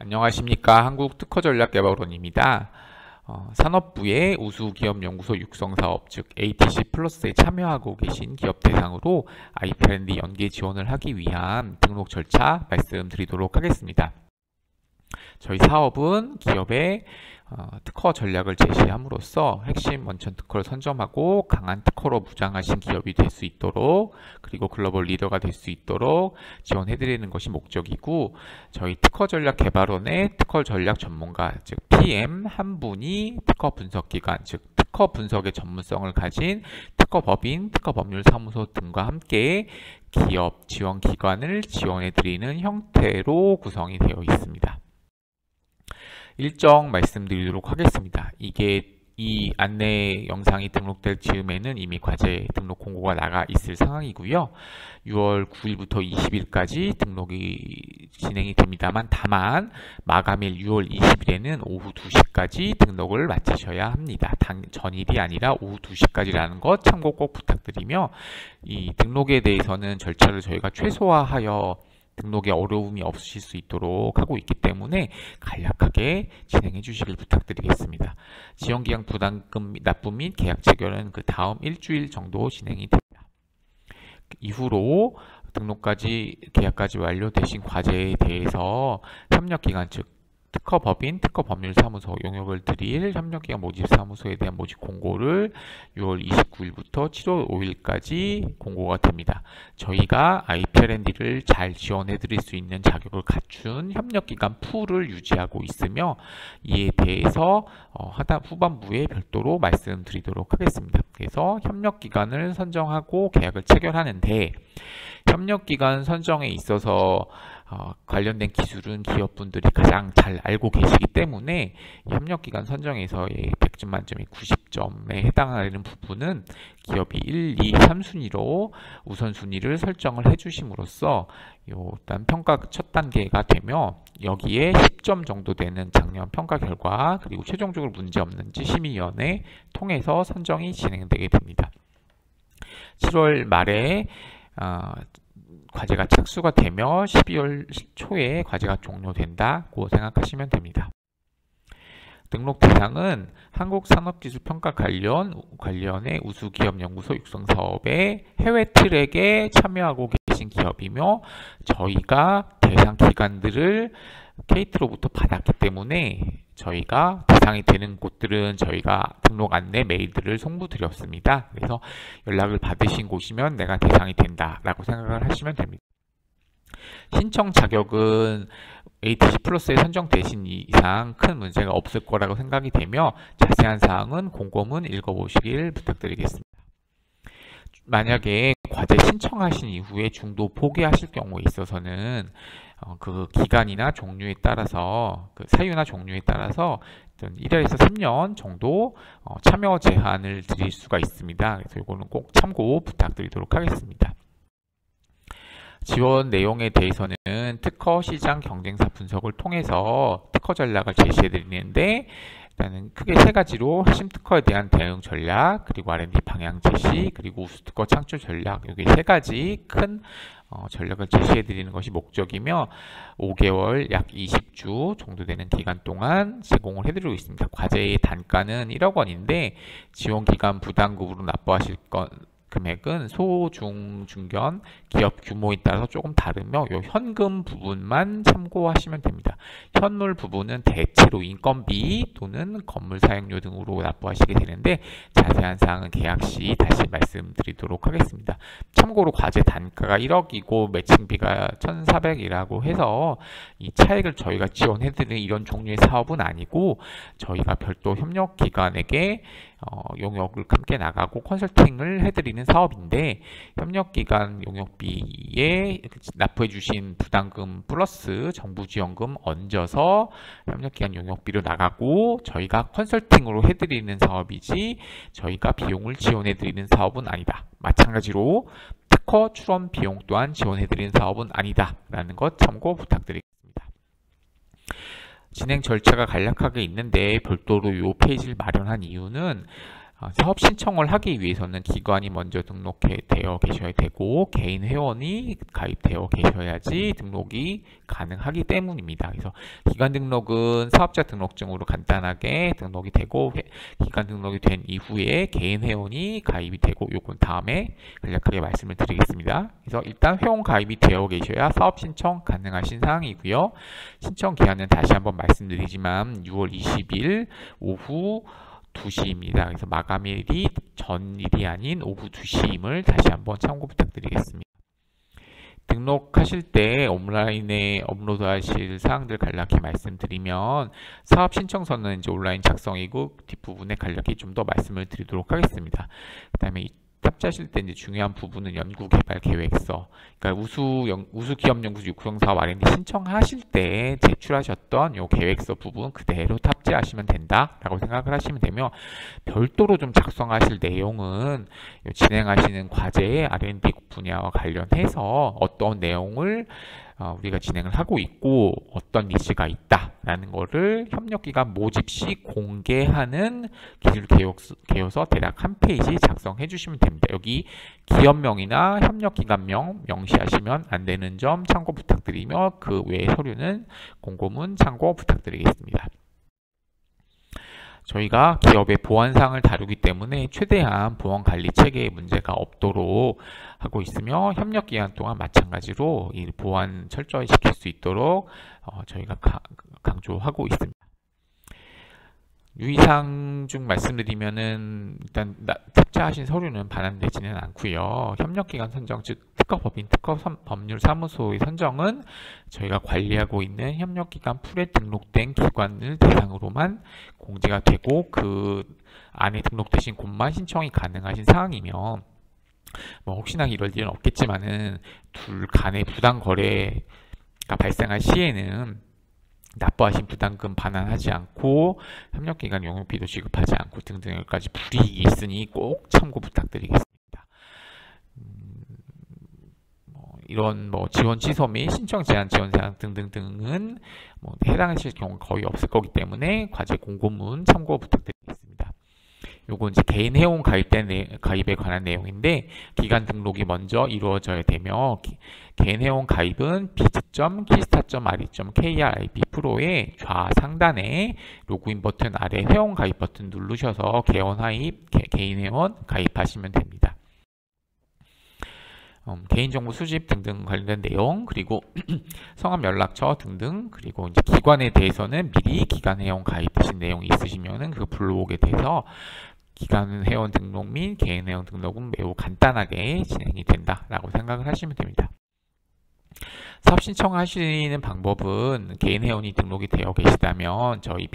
안녕하십니까. 한국특허전략개발원입니다. 산업부의 우수기업연구소 육성사업 즉 ATC 플러스에 참여하고 계신 기업 대상으로 IP&D 연계 지원을 하기 위한 등록 절차 말씀드리도록 하겠습니다. 저희 사업은 기업의 특허 전략을 제시함으로써 핵심 원천 특허를 선점하고 강한 특허로 무장하신 기업이 될 수 있도록, 그리고 글로벌 리더가 될 수 있도록 지원해드리는 것이 목적이고, 저희 특허 전략 개발원의 특허 전략 전문가 즉 PM 한 분이 특허 분석기관 즉 특허 분석의 전문성을 가진 특허법인, 특허법률사무소 등과 함께 기업 지원 기관을 지원해드리는 형태로 구성이 되어 있습니다. 일정 말씀드리도록 하겠습니다. 이 안내 영상이 등록될 즈음에는 이미 과제 등록 공고가 나가 있을 상황이고요. 6월 9일부터 20일까지 등록이 진행이 됩니다만, 다만 마감일 6월 20일에는 오후 2시까지 등록을 마치셔야 합니다. 전일이 아니라 오후 2시까지라는 것 참고 꼭 부탁드리며, 이 등록에 대해서는 절차를 저희가 최소화하여 등록에 어려움이 없으실 수 있도록 하고 있기 때문에 간략하게 진행해 주시길 부탁드리겠습니다. 지원기간 부담금 납부 및 계약 체결은 그 다음 일주일 정도 진행이 됩니다. 이후로 등록까지 계약까지 완료되신 과제에 대해서 협력기간 즉 특허법인, 특허법률사무소 용역을 드릴 협력기관 모집사무소에 대한 모집 공고를 6월 29일부터 7월 5일까지 공고가 됩니다. 저희가 IP&D를 잘 지원해 드릴 수 있는 자격을 갖춘 협력기관 풀을 유지하고 있으며, 이에 대해서 후반부에 별도로 말씀드리도록 하겠습니다. 그래서 협력기관을 선정하고 계약을 체결하는데, 협력기관 선정에 있어서 관련된 기술은 기업분들이 가장 잘 알고 계시기 때문에 협력기관 선정에서의 100점 만점에 90점에 해당하는 부분은 기업이 1, 2, 3순위로 우선순위를 설정을 해주심으로써 일단 평가 첫 단계가 되며, 여기에 10점 정도 되는 작년 평가 결과 그리고 최종적으로 문제없는지 심의위원회 통해서 선정이 진행되게 됩니다. 7월 말에 과제가 착수가 되며 12월 초에 과제가 종료된다고 생각하시면 됩니다. 등록 대상은 한국산업기술평가 관련의 우수기업연구소 육성사업의 해외 트랙에 참여하고 계신 기업이며, 저희가 대상 기관들을 케이트로부터 받았기 때문에 저희가 대상이 되는 곳들은 저희가 등록 안내 메일들을 송부드렸습니다. 그래서 연락을 받으신 곳이면 내가 대상이 된다 라고 생각을 하시면 됩니다. 신청 자격은 ATC 플러스에 선정되신 이상 큰 문제가 없을 거라고 생각이 되며, 자세한 사항은 공고문 읽어보시길 부탁드리겠습니다. 만약에 과제 신청하신 이후에 중도 포기하실 경우에 있어서는 그 기간이나 종류에 따라서, 그 사유나 종류에 따라서 1년에서 3년 정도 참여 제한을 드릴 수가 있습니다. 그래서 이거는 꼭 참고 부탁드리도록 하겠습니다. 지원 내용에 대해서는 특허 시장 경쟁사 분석을 통해서 특허 전략을 제시해 드리는데, 일단은 크게 세 가지로 핵심 특허에 대한 대응 전략, 그리고 R&D 방향 제시, 그리고 우수 특허 창출 전략, 이게 세 가지 큰 전략을 제시해 드리는 것이 목적이며, 5개월 약 20주 정도 되는 기간 동안 제공을 해드리고 있습니다. 과제의 단가는 1억 원인데 지원기간 부담금으로 납부하실 금액은 소, 중, 중견 기업 규모에 따라서 조금 다르며, 이 현금 부분만 참고하시면 됩니다. 현물 부분은 대체로 인건비 또는 건물 사용료 등으로 납부하시게 되는데, 자세한 사항은 계약 시 다시 말씀드리도록 하겠습니다. 참고로 과제 단가가 1억이고 매칭비가 1,400이라고 해서 이 차액을 저희가 지원해드리는 이런 종류의 사업은 아니고, 저희가 별도 협력기관에게 용역을 함께 나가고 컨설팅을 해드리는 사업인데, 협력기관 용역비에 납부해 주신 부담금 플러스 정부지원금 얹어서 협력기관 용역비로 나가고, 저희가 컨설팅으로 해드리는 사업이지 저희가 비용을 지원해드리는 사업은 아니다. 마찬가지로 특허 출원 비용 또한 지원해드리는 사업은 아니다 라는 것 참고 부탁드리겠습니다. 진행 절차가 간략하게 있는데 별도로 이 페이지를 마련한 이유는 사업 신청을 하기 위해서는 기관이 먼저 등록되어 계셔야 되고 개인 회원이 가입되어 계셔야지 등록이 가능하기 때문입니다. 그래서 기관 등록은 사업자 등록증으로 간단하게 등록이 되고 기관 등록이 된 이후에 개인 회원이 가입이 되고 요건 다음에 간략하게 말씀을 드리겠습니다. 그래서 일단 회원 가입이 되어 계셔야 사업 신청 가능하신 사항이고요. 신청 기한은 다시 한번 말씀드리지만 6월 20일 오후 2시입니다. 그래서 마감일이 전일이 아닌 오후 2시임을 다시 한번 참고 부탁드리겠습니다. 등록하실 때 온라인에 업로드하실 사항들 간략히 말씀드리면 사업 신청서는 이제 온라인 작성이고 뒷부분에 간략히 좀 더 말씀을 드리도록 하겠습니다. 그 다음에 탑재하실 때 이제 중요한 부분은 연구개발 계획서, 그러니까 우수 기업 연구소 육성 사업 R&D 신청하실 때 제출하셨던 요 계획서 부분 그대로 탑재하시면 된다라고 생각을 하시면 되며, 별도로 좀 작성하실 내용은 진행하시는 과제의 R&D 분야와 관련해서 어떤 내용을 우리가 진행을 하고 있고 어떤 니즈가 있다라는 거를 협력기관 모집 시 공개하는 기술 개요서 대략 한 페이지 작성해 주시면 됩니다. 여기 기업명이나 협력기관명 명시하시면 안 되는 점 참고 부탁드리며 그 외의 서류는 공고문 참고 부탁드리겠습니다. 저희가 기업의 보안사항을 다루기 때문에 최대한 보안관리 체계에 문제가 없도록 하고 있으며 협력기간 동안 마찬가지로 이 보안 철저히 지킬 수 있도록 저희가 강조하고 있습니다. 유의사항 중 말씀드리면은 일단 탑재하신 서류는 반환되지는 않고요. 협력기관 선정, 즉 특허법인 특허법률사무소의 선정은 저희가 관리하고 있는 협력기관 풀에 등록된 기관을 대상으로만 공지가 되고 그 안에 등록되신 곳만 신청이 가능하신 사항이며, 뭐 혹시나 이럴 일은 없겠지만은 둘 간의 부당 거래가 발생할 시에는 납부하신 부담금 반환하지 않고 협력기관 용역비도 지급하지 않고 등등 여기까지 불이익이 있으니 꼭 참고 부탁드리겠습니다. 이런 지원 취소 및 신청 제한 지원 사항 등등등은 해당하실 경우가 거의 없을 거기 때문에 과제 공고문 참고 부탁드리겠습니다. 요건 이제 개인 회원 가입에 관한 내용인데, 기관 등록이 먼저 이루어져야 되며 개인 회원 가입은 biz.kista.re.krip 프로의 좌상단에 로그인 버튼 아래 회원 가입 버튼 누르셔서 개인 회원 가입하시면 됩니다. 개인정보 수집 등등 관련된 내용, 그리고 성함 연락처 등등, 그리고 이제 기관에 대해서는 미리 기관 회원 가입하신 내용이 있으시면은 그 블로그에 대해서 기관 회원 등록 및 개인 회원 등록은 매우 간단하게 진행이 된다라고 생각을 하시면 됩니다. 사업 신청하시는 방법은 개인 회원이 등록이 되어 계시다면 저희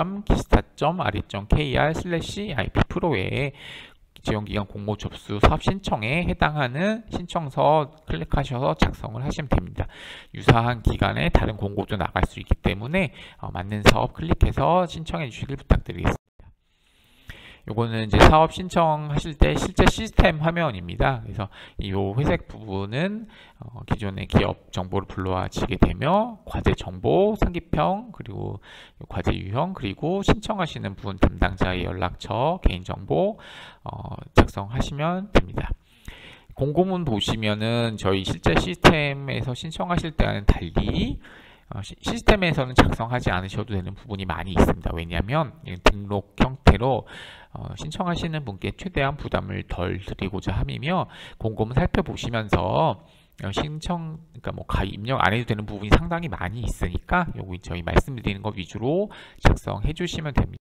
biz.kista.re.kr/ip 프로에 지원기관 공모 접수 사업 신청에 해당하는 신청서 클릭하셔서 작성을 하시면 됩니다. 유사한 기간에 다른 공고도 나갈 수 있기 때문에 맞는 사업 클릭해서 신청해 주시길 부탁드리겠습니다. 요거는 이제 사업 신청하실 때 실제 시스템 화면입니다. 그래서 이 회색 부분은 기존의 기업 정보를 불러와지게 되며 과제 정보, 상기평, 그리고 과제 유형, 그리고 신청하시는 분 담당자의 연락처, 개인정보 작성하시면 됩니다. 공고문 보시면은 저희 실제 시스템에서 신청하실 때와는 달리 시스템에서는 작성하지 않으셔도 되는 부분이 많이 있습니다. 왜냐하면 등록 형태로 신청하시는 분께 최대한 부담을 덜 드리고자 함이며, 공고문 살펴보시면서 그러니까 가입 입력 안 해도 되는 부분이 상당히 많이 있으니까 여기 저희 말씀드리는 것 위주로 작성해 주시면 됩니다.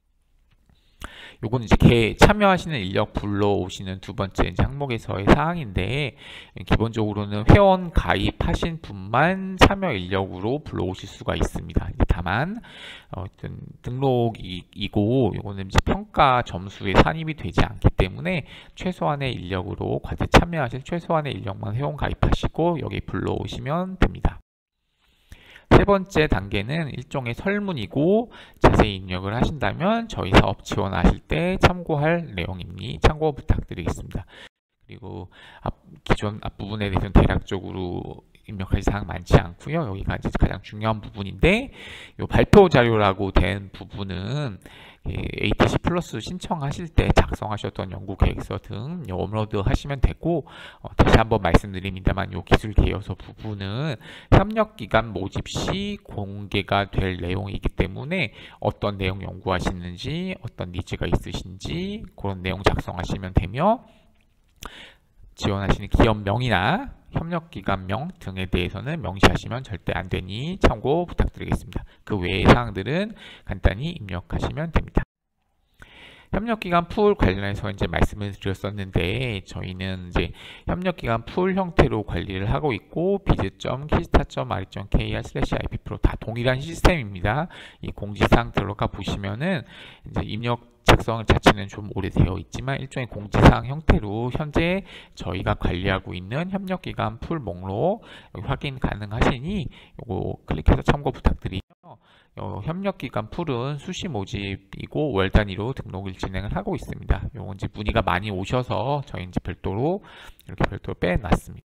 요거는 이제 참여하시는 인력 불러오시는 두 번째 이제 항목에서의 사항인데, 기본적으로는 회원 가입하신 분만 참여 인력으로 불러오실 수가 있습니다. 다만 어떤 등록이고 요거는 이제 평가 점수에 산입이 되지 않기 때문에 최소한의 인력으로 과제 참여하실 최소한의 인력만 회원 가입하시고 여기 불러오시면 됩니다. 세 번째 단계는 일종의 설문이고 자세히 입력을 하신다면 저희 사업 지원하실 때 참고할 내용이니 참고 부탁드리겠습니다. 그리고 기존 앞부분에 대해서는 대략적으로 입력하실 사항 많지 않고요. 여기가 이제 가장 중요한 부분인데, 이 발표 자료라고 된 부분은 ATC 플러스 신청하실 때 작성하셨던 연구 계획서 등 업로드 하시면 되고, 다시 한번 말씀드립니다만 이 기술 개요서 부분은 협력기관 모집 시 공개가 될 내용이기 때문에 어떤 내용 연구하시는지, 어떤 니즈가 있으신지 그런 내용 작성하시면 되며, 지원하시는 기업명이나 협력기관명 등에 대해서는 명시하시면 절대 안 되니 참고 부탁드리겠습니다. 그 외의 사항들은 간단히 입력하시면 됩니다. 협력기관 풀 관련해서 이제 말씀을 드렸었는데, 저희는 이제 협력기관 풀 형태로 관리를 하고 있고, biz.kista.re.kr/ip프로 다 동일한 시스템입니다. 이 공지사항 들어가 보시면은 이제 입력 작성 자체는 좀 오래되어 있지만 일종의 공지사항 형태로 현재 저희가 관리하고 있는 협력기관 풀 목록 여기 확인 가능하시니 요거 클릭해서 참고 부탁드리죠. 협력기관 풀은 수시 모집이고 월 단위로 등록을 진행을 하고 있습니다. 요건 이제 문의가 많이 오셔서 저희 이제 별도로 이렇게 별도로 빼놨습니다.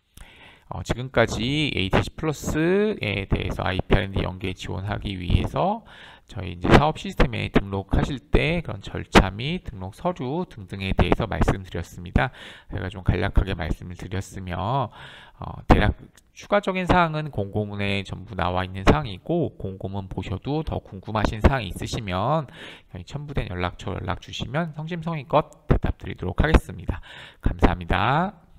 지금까지 ATC 플러스에 대해서 IP R&D 연계 지원하기 위해서 저희 이제 사업 시스템에 등록하실 때 그런 절차 및 등록 서류 등등에 대해서 말씀드렸습니다. 제가 좀 간략하게 말씀을 드렸으며, 대략 추가적인 사항은 공고문에 전부 나와 있는 사항이고, 공고문 보셔도 더 궁금하신 사항이 있으시면 첨부된 연락처 연락 주시면 성심성의껏 대답 드리도록 하겠습니다. 감사합니다.